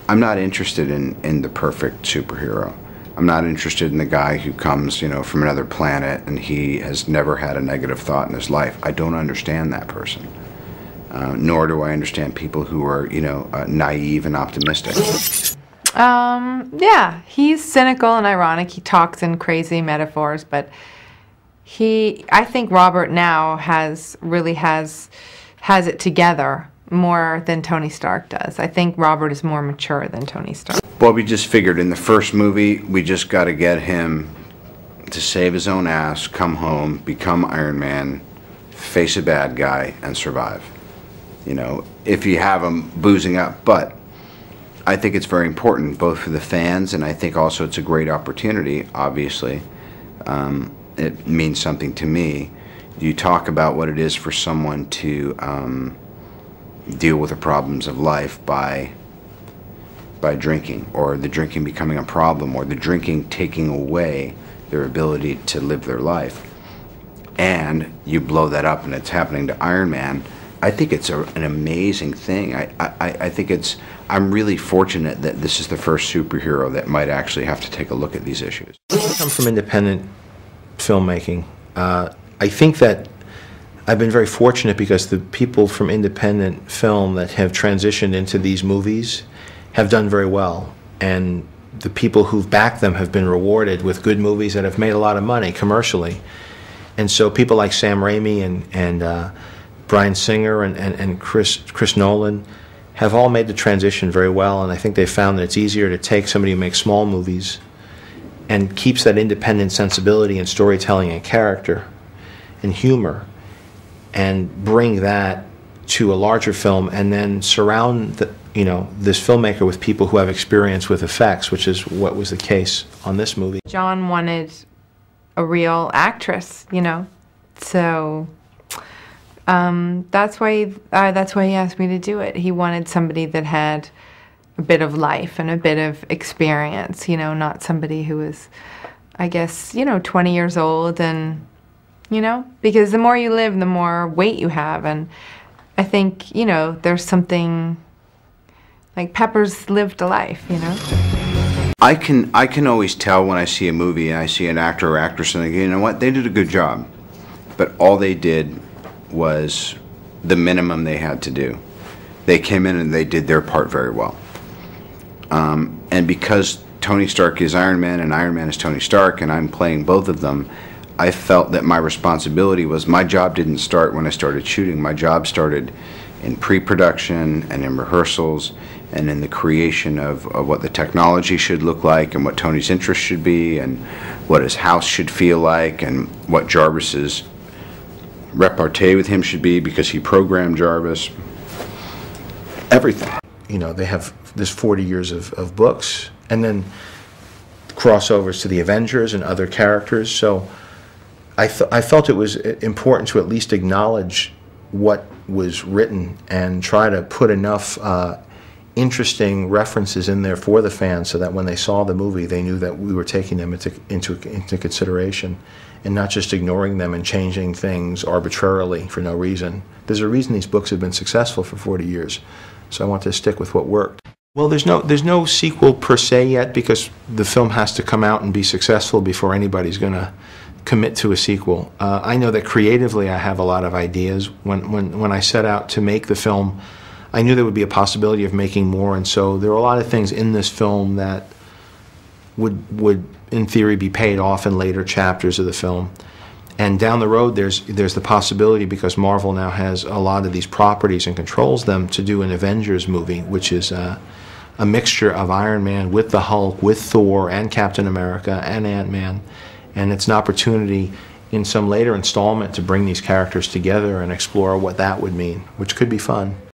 I'm not interested in the perfect superhero. I'm not interested in the guy who comes, from another planet and he has never had a negative thought in his life. I don't understand that person. Nor do I understand people who are, naive and optimistic. Yeah, he's cynical and ironic. He talks in crazy metaphors, but I think Robert now really has it together more than Tony Stark does. I think Robert is more mature than Tony Stark. Well, we just figured in the first movie, we just got to get him to save his own ass, come home, become Iron Man, face a bad guy, and survive. If you have him boozing up. But I think it's very important, both for the fans, and I think also it's a great opportunity, obviously. It means something to me. You talk about what it is for someone to deal with the problems of life by drinking, or the drinking becoming a problem, or the drinking taking away their ability to live their life. And you blow that up and it's happening to Iron Man. I think it's an amazing thing. I think I'm really fortunate that this is the first superhero that might actually have to take a look at these issues. I come from independent filmmaking. I think that I've been very fortunate because the people from independent film that have transitioned into these movies have done very well. And the people who've backed them have been rewarded with good movies that have made a lot of money commercially. And so people like Sam Raimi and Bryan Singer and Chris Nolan have all made the transition very well, and I think they've found that it's easier to take somebody who makes small movies and keeps that independent sensibility and storytelling and character and humor and bring that to a larger film, and then surround this filmmaker with people who have experience with effects, which is what was the case on this movie. John wanted a real actress, so that's why he asked me to do it. He wanted somebody that had a bit of life and a bit of experience, not somebody who was, I guess, 20 years old, and because the more you live, the more weight you have. And I think, there's something like Pepper's lived a life, I can always tell when I see a movie and I see an actor or actress and I go, you know what, they did a good job. But all they did was the minimum they had to do. They came in and they did their part very well. And because Tony Stark is Iron Man and Iron Man is Tony Stark and I'm playing both of them, I felt that my responsibility was, my job didn't start when I started shooting. My job started in pre-production and in rehearsals and in the creation of what the technology should look like and what Tony's interest should be and what his house should feel like and what Jarvis's repartee with him should be, because he programmed Jarvis. Everything. They have this 40 years of books, and then crossovers to the Avengers and other characters. So I felt it was important to at least acknowledge what was written and try to put enough interesting references in there for the fans so that when they saw the movie, they knew that we were taking them into consideration and not just ignoring them and changing things arbitrarily for no reason. There's a reason these books have been successful for 40 years, so I want to stick with what worked. Well, there's no sequel per se yet, because the film has to come out and be successful before anybody's going to commit to a sequel. I know that creatively I have a lot of ideas. When I set out to make the film, I knew there would be a possibility of making more, and so there are a lot of things in this film that would in theory be paid off in later chapters of the film. And down the road there's the possibility, because Marvel now has a lot of these properties and controls them, to do an Avengers movie, which is a mixture of Iron Man with the Hulk, with Thor and Captain America and Ant-Man. And it's an opportunity in some later installment to bring these characters together and explore what that would mean, which could be fun.